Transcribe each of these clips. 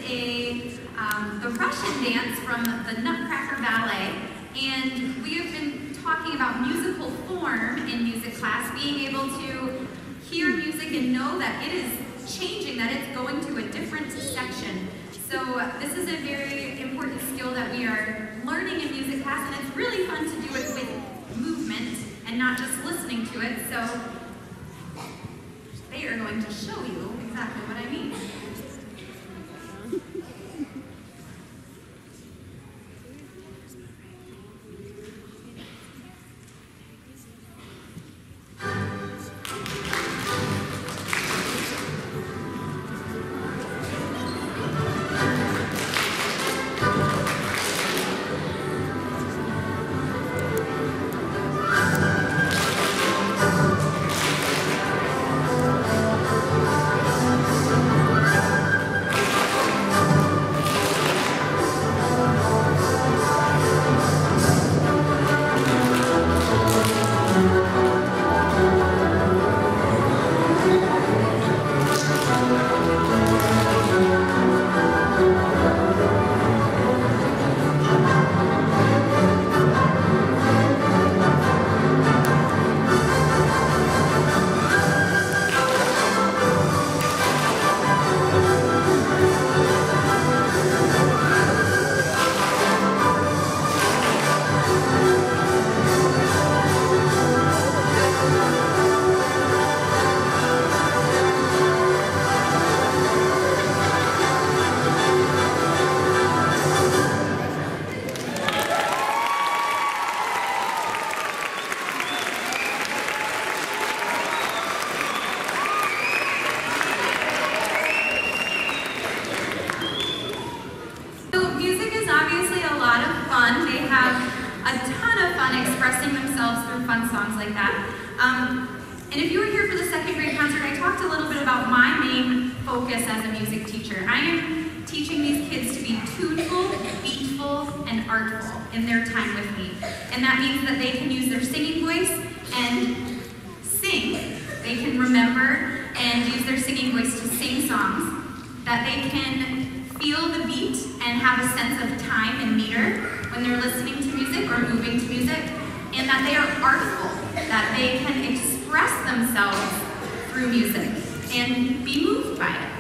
the Russian dance from the Nutcracker Ballet, and we have been talking about musical form in music class, being able to hear music and know that it is changing, that it's going to a different section. So this is a very important skill that we are learning in music class, and it's really fun to do it with movement and not just listening to it. So they are going to show you exactly what I mean. And if you were here for the second grade concert, I talked a little bit about my main focus as a music teacher. I am teaching these kids to be tuneful, beatful, and artful in their time with me. And that means that they can use their singing voice and sing. They can remember and use their singing voice to sing songs. That they can feel the beat and have a sense of time and meter when they're listening to music or moving to music. And that they are artful, that they can express themselves through music and be moved by it.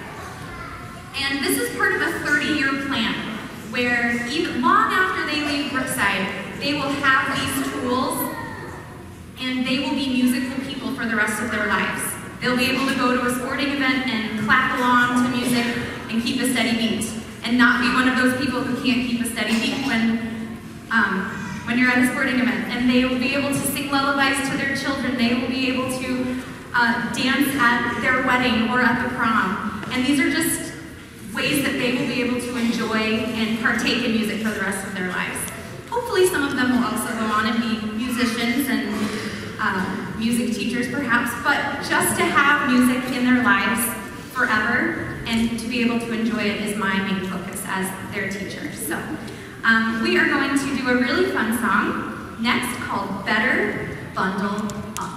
And this is part of a 30-year plan where even long after they leave Brookside, they will have these tools and they will be musical people for the rest of their lives. They'll be able to go to a sporting event and clap along to music and keep a steady beat and not be one of those people who can't keep a steady beat when you're at a sporting event. And they will be able to sing lullabies to their children. They will be able to dance at their wedding or at the prom. And these are just ways that they will be able to enjoy and partake in music for the rest of their lives. Hopefully some of them will also go on and be musicians and music teachers perhaps, but just to have music in their lives forever and to be able to enjoy it is my main focus as their teacher. So we are going to do a really fun song next called Better Bundle Up.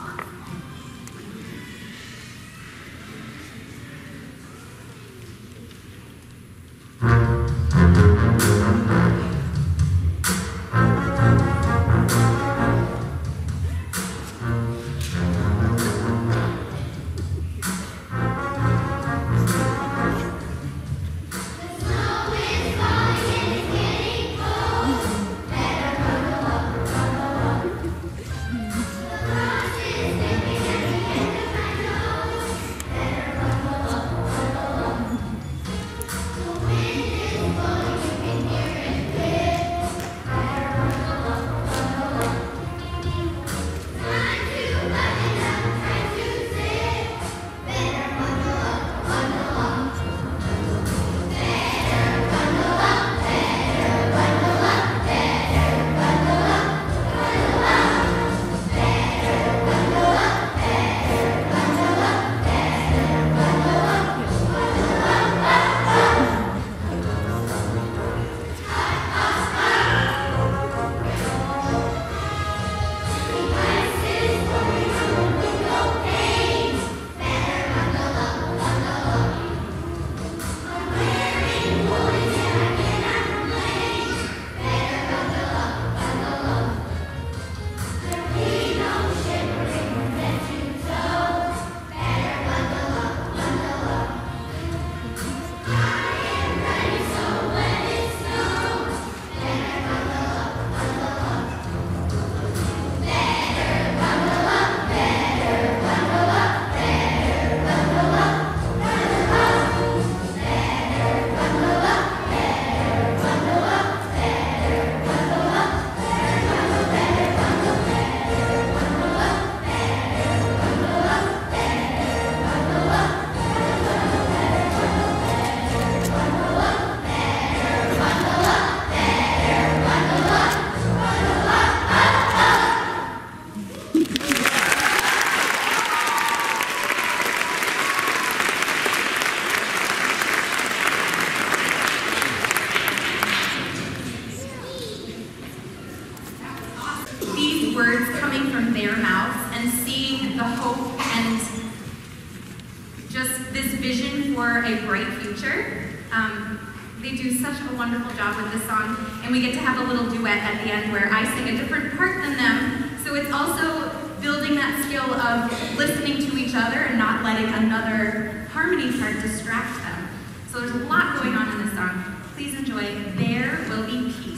Better from their mouths and seeing the hope and just this vision for a bright future. They do such a wonderful job with this song, and we get to have a little duet at the end where I sing a different part than them. So it's also building that skill of listening to each other and not letting another harmony part distract them. So there's a lot going on in this song. Please enjoy There Will Be Peace.